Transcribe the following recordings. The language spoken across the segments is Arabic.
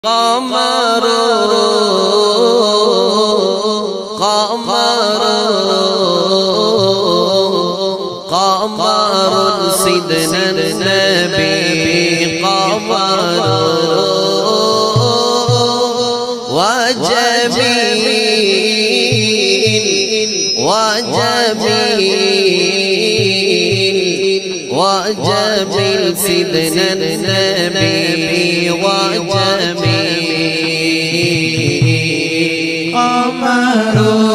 قمر قمر قمر سيدنا النبي قمر وجميل وجميل وجميل سيدنا النبي وجميل قمر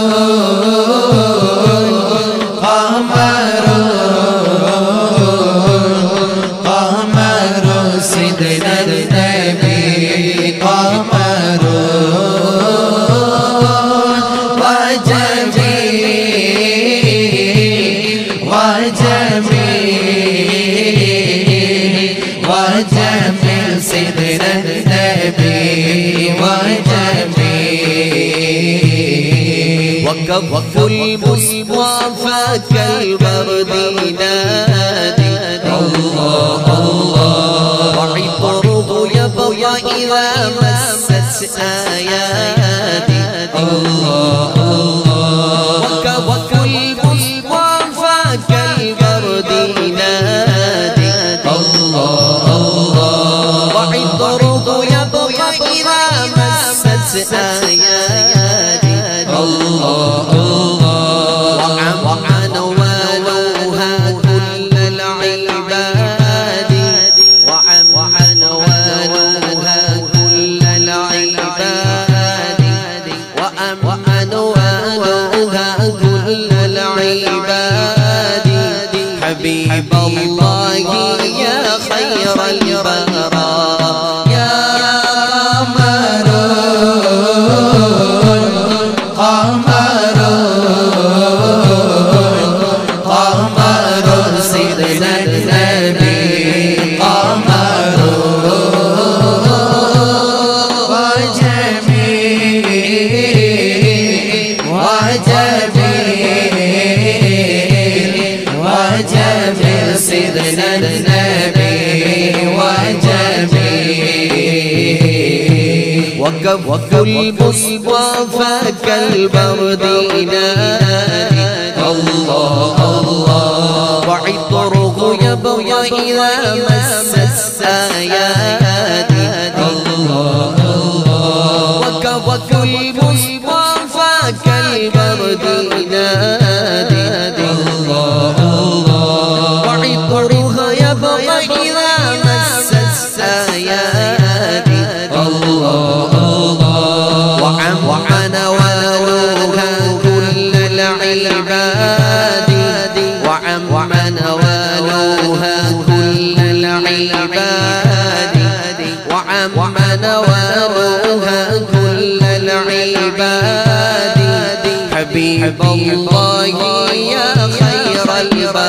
قمر قمر سيدنا النبي قمر وجميل وجميل وجميل سيدنا النبي وجميل وكف المصطفى كالبرد ينادي الله الله وعطره يبقى إذا مست آياتي الله الله وكف المصطفى كالبرد ينادي الله الله وعطره يبقى إذا مست آياتي الله الله وعن والوها كل العباد وعن والوها كل العباد وعن والوها كل العباد حبيب الله يا خير البراء يا قمر قمر قمر سيدنا النبي قمر وجميل وجميل وجميل سيدنا النبي وجميل وكف المصطفى كالبرد ينادي الله الله وعطره يبقى إذا مست آياتي الله الله وكف المصطفى كالبرد ينادي الله الله وعطره يبقى إذا مست آياتي الله الله وعن والوها كل العباد وعن والوها كل العباد وعن والوها كل العباد حبيب الله يا خير البراء